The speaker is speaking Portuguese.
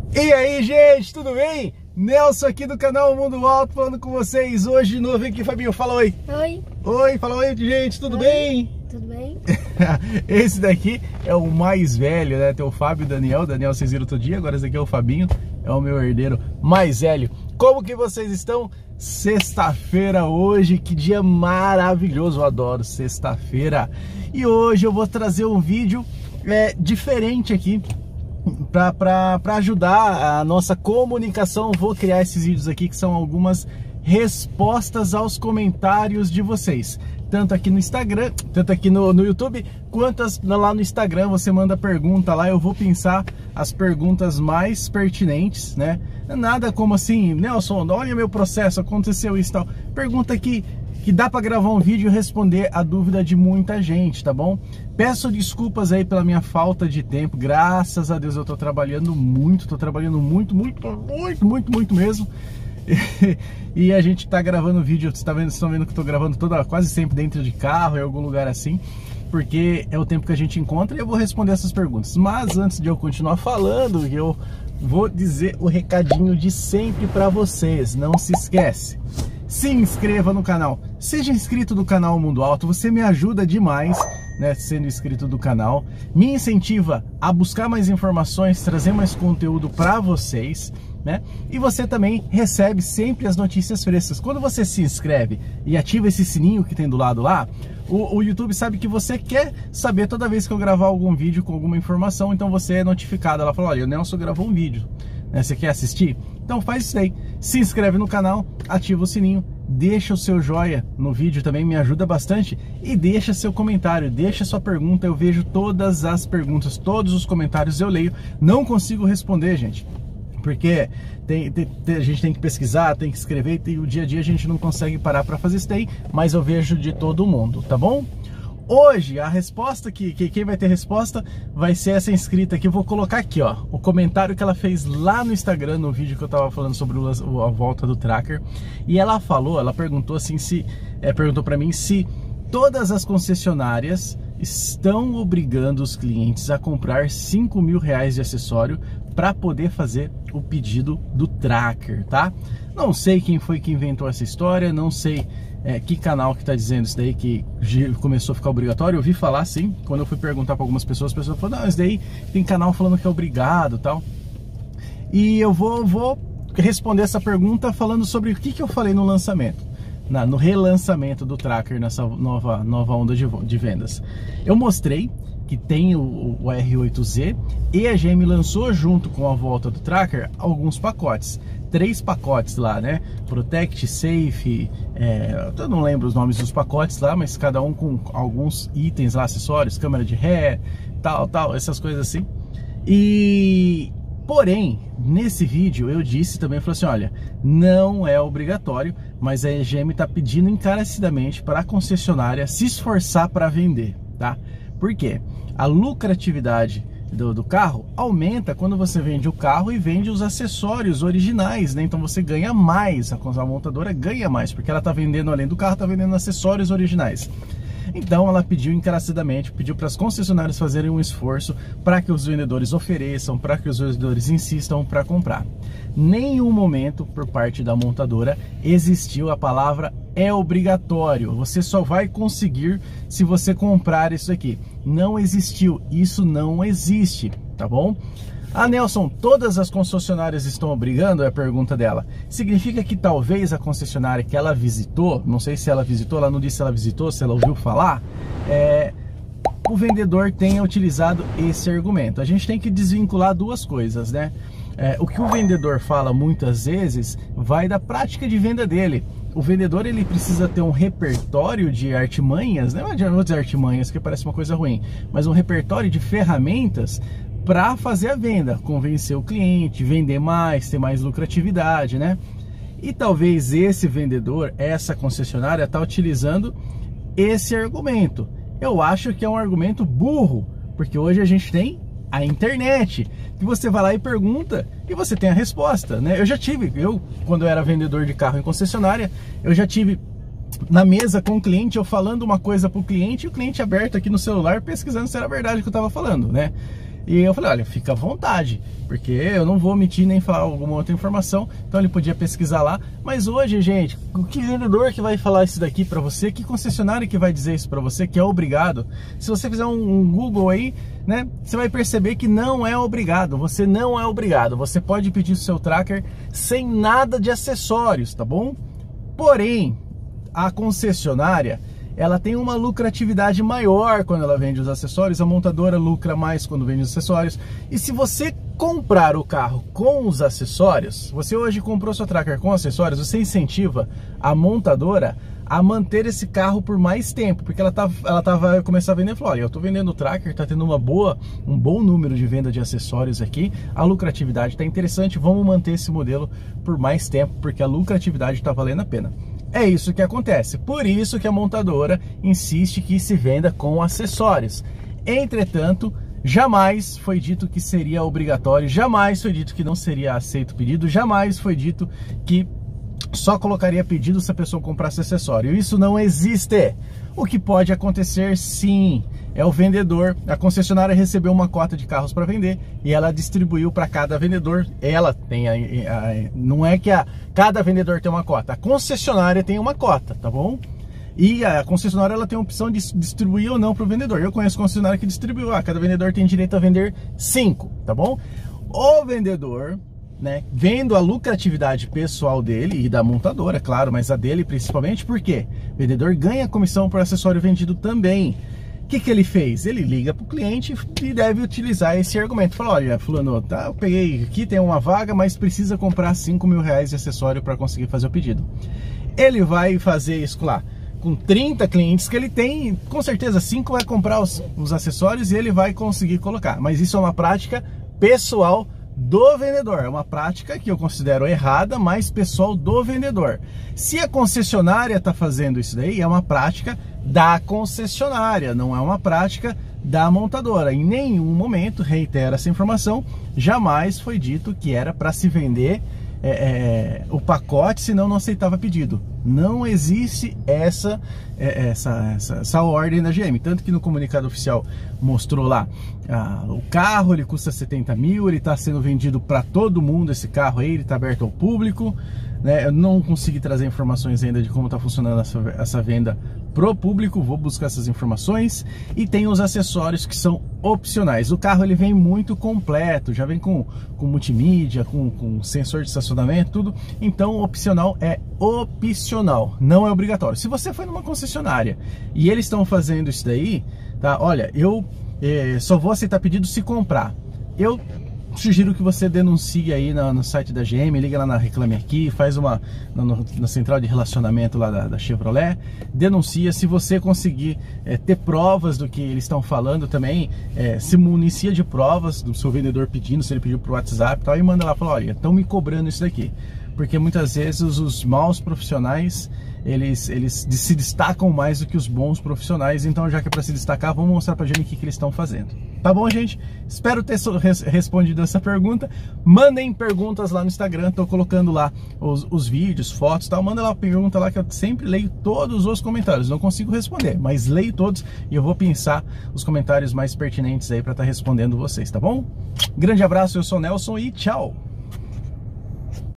E aí, gente, tudo bem? Nelson aqui do canal Mundo Alto falando com vocês hoje de novo aqui, Fabinho, fala oi. Oi. Oi, fala oi, gente, tudo bem? Tudo bem? Esse daqui é o mais velho, né? Tem o Fábio e o Daniel. Daniel vocês viram outro dia, agora esse aqui é o Fabinho, é o meu herdeiro mais velho. Como que vocês estão? Sexta-feira hoje, que dia maravilhoso, eu adoro sexta-feira. E hoje eu vou trazer um vídeo diferente aqui, para ajudar a nossa comunicação. Vou criar esses vídeos aqui que são algumas respostas aos comentários de vocês, tanto aqui no Instagram, tanto aqui no YouTube, quanto lá no Instagram. Você manda pergunta lá, eu vou pensar as perguntas mais pertinentes, né? Nada como assim, Nelson, olha meu processo, aconteceu isso e tal. Pergunta que dá para gravar um vídeo e responder a dúvida de muita gente, tá bom? Peço desculpas aí pela minha falta de tempo, graças a Deus eu tô trabalhando muito, muito mesmo. E a gente tá gravando vídeo, vocês estão vendo que eu tô gravando quase sempre dentro de carro, em algum lugar assim, porque é o tempo que a gente encontra e eu vou responder essas perguntas. Mas antes de eu continuar falando, eu vou dizer o recadinho de sempre para vocês, não se esquece. Se inscreva no canal, seja inscrito do canal Mundo Alto, você me ajuda demais, né, sendo inscrito do canal, me incentiva a buscar mais informações, trazer mais conteúdo para vocês, né? E você também recebe sempre as notícias frescas. Quando você se inscreve e ativa esse sininho que tem do lado lá, o YouTube sabe que você quer saber toda vez que eu gravar algum vídeo com alguma informação, então você é notificado. Ela fala, olha, o Nelson gravou um vídeo, né? Você quer assistir? Então faz isso aí, se inscreve no canal, ativa o sininho, deixa o seu joia no vídeo também, me ajuda bastante, e deixa seu comentário, deixa sua pergunta. Eu vejo todas as perguntas, todos os comentários eu leio. Não consigo responder, gente, porque a gente tem que pesquisar, tem que escrever, e o dia a dia a gente não consegue parar para fazer isso daí, mas eu vejo de todo mundo, tá bom? Hoje a resposta, quem vai ter resposta vai ser essa inscrita aqui. Eu vou colocar aqui, ó, o comentário que ela fez lá no Instagram, no vídeo que eu tava falando sobre a volta do Tracker. E ela perguntou assim, perguntou para mim se todas as concessionárias estão obrigando os clientes a comprar R$5.000 de acessório para poder fazer o pedido do Tracker, tá? Não sei quem foi que inventou essa história, não sei que canal que tá dizendo isso daí, que começou a ficar obrigatório. Eu ouvi falar assim, quando eu fui perguntar para algumas pessoas, as pessoas falaram, não, isso daí tem canal falando que é obrigado e tal. E eu vou responder essa pergunta falando sobre o que eu falei no lançamento, no relançamento do Tracker, nessa nova onda de vendas. Eu mostrei que tem o R8Z e a GM lançou junto com a volta do Tracker alguns pacotes, 3 pacotes lá, né? Protect, Safe, eu não lembro os nomes dos pacotes lá, mas cada um com alguns itens lá, acessórios, câmera de ré, tal, essas coisas assim. E porém, nesse vídeo eu disse também, falei assim, olha, não é obrigatório, mas a GM está pedindo encarecidamente para a concessionária se esforçar para vender, tá? Por quê? A lucratividade do carro aumenta quando você vende o carro e vende os acessórios originais, né? Então você ganha mais, a montadora ganha mais, porque ela está vendendo, além do carro, está vendendo acessórios originais. Então ela pediu encarecidamente, pediu para as concessionárias fazerem um esforço para que os vendedores ofereçam, para que os vendedores insistam para comprar. Nenhum momento por parte da montadora existiu a palavra é obrigatório, você só vai conseguir se você comprar isso aqui. Não existiu, isso não existe, tá bom? Ah, Nelson, todas as concessionárias estão obrigando? É a pergunta dela. Significa que talvez a concessionária que ela visitou, não sei se ela visitou, ela não disse se ela visitou, se ela ouviu falar, o vendedor tenha utilizado esse argumento. A gente tem que desvincular duas coisas, né? O que o vendedor fala muitas vezes vai da prática de venda dele. O vendedor, ele precisa ter um repertório de artimanhas, né? Não vou dizer artimanhas, que parece uma coisa ruim, mas um repertório de ferramentas para fazer a venda, convencer o cliente, vender mais, ter mais lucratividade, né? E talvez esse vendedor, essa concessionária, está utilizando esse argumento. Eu acho que é um argumento burro, porque hoje a gente tem a internet, que você vai lá e pergunta e você tem a resposta, né? Quando eu era vendedor de carro em concessionária, eu já tive na mesa com o cliente, eu falando uma coisa para o cliente, e o cliente aberto aqui no celular pesquisando se era verdade o que eu estava falando, né? E eu falei, olha, fica à vontade, porque eu não vou omitir nem falar alguma outra informação, então ele podia pesquisar lá. Mas hoje, gente, que vendedor que vai falar isso daqui para você? Que concessionário que vai dizer isso para você, que é obrigado? Se você fizer um Google aí, né, você vai perceber que não é obrigado, você não é obrigado. Você pode pedir o seu tracker sem nada de acessórios, tá bom? Porém, a concessionária, ela tem uma lucratividade maior quando ela vende os acessórios, a montadora lucra mais quando vende os acessórios. E se você comprar o carro com os acessórios, você hoje comprou seu tracker com acessórios, você incentiva a montadora a manter esse carro por mais tempo, porque ela vai começar a vender e falar, olha, eu tô vendendo o tracker, tá tendo um bom número de venda de acessórios aqui, a lucratividade tá interessante, vamos manter esse modelo por mais tempo, porque a lucratividade tá valendo a pena. É isso que acontece, por isso que a montadora insiste que se venda com acessórios. Entretanto, jamais foi dito que seria obrigatório, jamais foi dito que não seria aceito o pedido, jamais foi dito que só colocaria pedido se a pessoa comprasse acessório. Isso não existe. O que pode acontecer, sim, é o vendedor, a concessionária recebeu uma cota de carros para vender e ela distribuiu para cada vendedor. Ela tem não é que cada vendedor tem uma cota, a concessionária tem uma cota, tá bom? E a concessionária, ela tem a opção de distribuir ou não para o vendedor. Eu conheço concessionária que distribuiu, cada vendedor tem direito a vender 5, tá bom? O vendedor, né, vendo a lucratividade pessoal dele e da montadora, claro, mas a dele principalmente, porque o vendedor ganha comissão por acessório vendido também. O que ele fez? Ele liga para o cliente e deve utilizar esse argumento. Fala, olha, fulano, tá, eu peguei aqui, tem uma vaga, mas precisa comprar 5 mil reais de acessório para conseguir fazer o pedido. Ele vai fazer isso lá com 30 clientes que ele tem, com certeza 5 vai comprar os acessórios e ele vai conseguir colocar. Mas isso é uma prática pessoal do vendedor, é uma prática que eu considero errada, mas pessoal do vendedor. Se a concessionária está fazendo isso daí, é uma prática da concessionária, não é uma prática da montadora. Em nenhum momento, reitero essa informação, jamais foi dito que era para se vender o pacote, senão não aceitava pedido. Não existe essa ordem da GM, tanto que no comunicado oficial mostrou lá, o carro ele custa 70 mil, ele está sendo vendido para todo mundo, esse carro aí, ele está aberto ao público, né? Eu não consegui trazer informações ainda de como está funcionando essa venda pro público, vou buscar essas informações. E tem os acessórios que são opcionais. O carro ele vem muito completo, já vem com multimídia, com sensor de estacionamento, tudo. Então opcional é opcional, não é obrigatório. Se você foi numa concessionária e eles estão fazendo isso daí, tá? Olha, eu só vou aceitar pedido se comprar. Eu sugiro que você denuncie aí no site da GM, liga lá na Reclame Aqui, faz na central de relacionamento lá da Chevrolet, denuncia. Se você conseguir ter provas do que eles estão falando também, se municia de provas do seu vendedor pedindo, se ele pediu pro WhatsApp e tal, e manda lá, fala, olha, estão me cobrando isso daqui. Porque muitas vezes os maus profissionais, eles se destacam mais do que os bons profissionais. Então, já que é para se destacar, vamos mostrar pra gente o que eles estão fazendo. Tá bom, gente? Espero ter respondido essa pergunta. Mandem perguntas lá no Instagram, tô colocando lá os vídeos, fotos e tal. Manda lá uma pergunta lá que eu sempre leio todos os comentários. Não consigo responder, mas leio todos e eu vou pensar os comentários mais pertinentes aí para estar respondendo vocês, tá bom? Grande abraço, eu sou o Nelson e tchau!